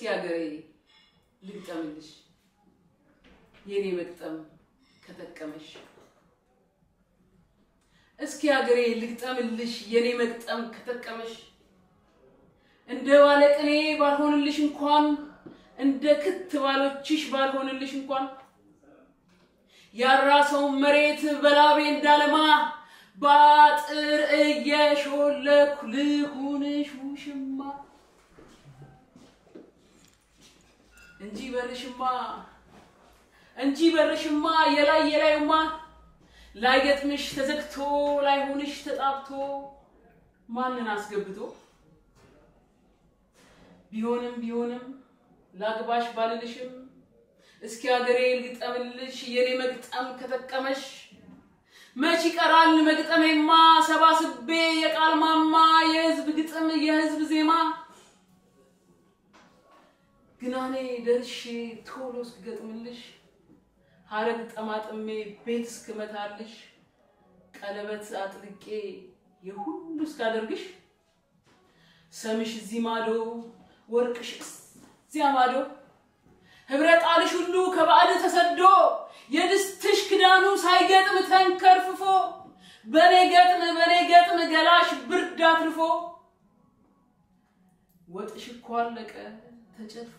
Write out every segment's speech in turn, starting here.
እስኪ ሀገሬ ልግጠምልሽ የኔ መግጠም ከተጠቀመሽ እስኪ ሀገሬ ልግጠምልሽ የኔ መግጠም ከተጠቀመሽ እንደ ባለቅኔ ባልሆንልሽ እንኳን እንደ ክትባሎችሽ ባልሆንልሽ እንኳን ያራሰው መሬት በላቤ እንዳለማ ባጥር እየሾለኩ ልሁንሽ ውሽማ እንጂ በርሽማ የላይማ ላይገጥምሽ ተዘግቶ ላይሆንሽ ተጣብቶ ማንን አስገብቶ ቢሆንም ላግባሽ ባልልሽም እስኪ ሀገሬ ልግጠምልሽ የኔ መግጠም ከተጠቀመሽ መች ይቀራል መግጠሜማ ሰባስቤ የቃል ማማ የህዝብ ግጥም የህዝብ ዜማ ግናኔ ደርሼ ቶሎ እስክገጥምልሽ ሐረግ ጠማጥሜ ቤት እስክመታልሽ ቀለበት አጥልቄ የሁሉ እስካደርግሽ ሰምሽ እዚህ ማዶ ወርቅሽ እዚያ ማዶ ህብረት ጣልሽ ሁሉ ከባዕድ ተሰዶ የድስትሽ ክዳኑ ሳይገጥም ተንከርፍፎ በኔ ገጥም ገላሽ ብርድ አትርፎ ወጥሽ እኮ አለቀ ተጨርፎ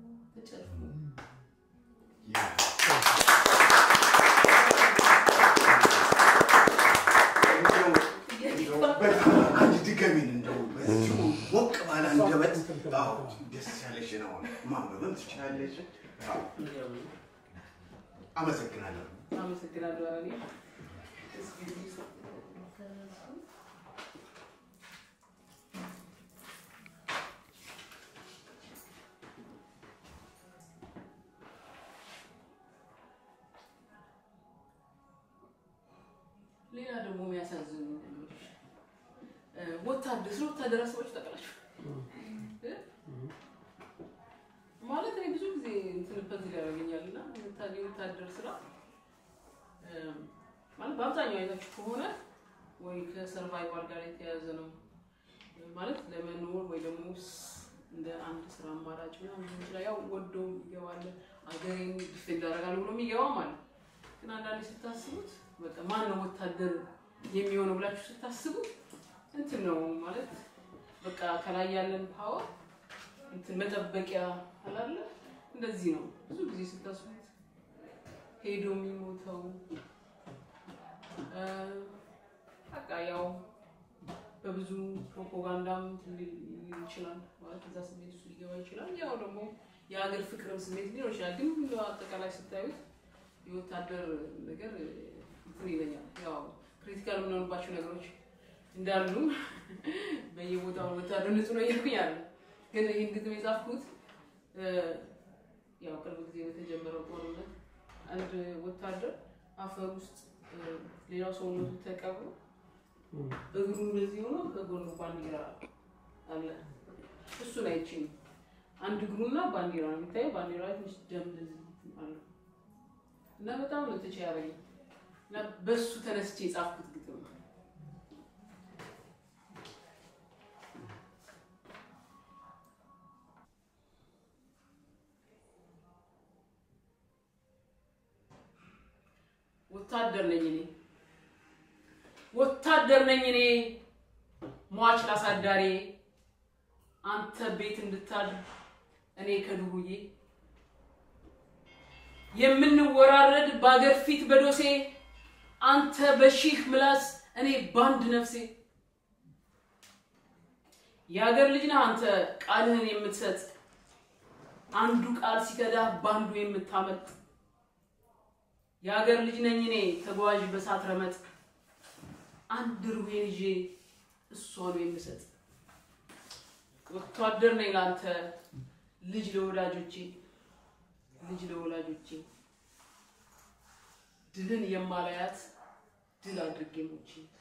አንድ ድገሚን እንደው በዚሁ ሞቅ ባለ አንደበት አዎ ደስ ያለሽ ነው ማንበብም ትችላለሽ አመሰግናለሁ አኔ ሌላ ደግሞ የሚያሳዝኑ ወታደር ሰዎች ተቀላችሁ ማለት ነው ብዙ ጊዜ እንትንበት ያደርገኛልና ወታደር ስራ ማለት በአብዛኛው አይታችሁ ከሆነ ወይ ከሰርቫይቫል ጋር የተያያዘ ነው ማለት ለመኖር ወይ ደግሞ እንደ አንድ ስራ አማራጭ ነው እንጂ ያው ወዶ ይገባል አገሬን ዲፌንድ አደርጋለሁ ብሎ የሚገባው ማለት ግን አንዳንዴ ስታስቡት በቃ ማን ነው ወታደር የሚሆነው ብላችሁ ስታስቡ እንትን ነው ማለት በቃ ከላይ ያለን ፓወር እንትን መጠበቂያ አላለ እንደዚህ ነው ብዙ ጊዜ ስታስቡት ሄዶ የሚሞተው በቃ ያው በብዙ ፕሮፓጋንዳም ይችላል ማለት እዛ ስሜት ውስጥ ሊገባ ይችላል ያው ደግሞ የሀገር ፍቅርም ስሜት ሊኖር ይችላል ግን አጠቃላይ ስታዩት የወታደር ነገር እንትን ይለኛል ያው ክሪቲካል የምንሆንባቸው ነገሮች እንዳሉ በየቦታው ወታደር ንጹህ ነው ይልኩኛል ግን ይሄን ግጥም የጻፍኩት ያው ቅርብ ጊዜ በተጀመረው ጦርነት አንድ ወታደር አፈር ውስጥ ሌላው ሰውነቱ ተቀብሮ እግሩ እንደዚህ ሆኖ ከጎኑ ባንዲራ አለ እሱ ላይ እቺ አንድ እግሩና ባንዲራ ነው የሚታየው ባንዲራው ትንሽ ደም እንደዚህ አለ እና በጣም ነው ተቻያረኝ እና በሱ ተነስቼ የጻፍኩት ግጥም ወታደር ነኝ እኔ ሟች ላሳዳሪ አንተ ቤት እንድታድር እኔ ከዱሩዬ የምንወራረድ ባገር ፊት በዶሴ አንተ በሺህ ምላስ እኔ ባንድ ነፍሴ ያገር ልጅ ነህ አንተ ቃልህን የምትሰጥ አንዱ ቃል ሲከዳ ባንዱ የምታመጥ ያገር ልጅ ነኝ እኔ ተጓዥ በሳት ረመጥ አንድ ሩሄን ይዤ እሷን የምሰጥ ወታደር ነኝ ላንተ ልጅ ለወላጆቼ ድልን የማላያት ድል አድርጌ ሞቼ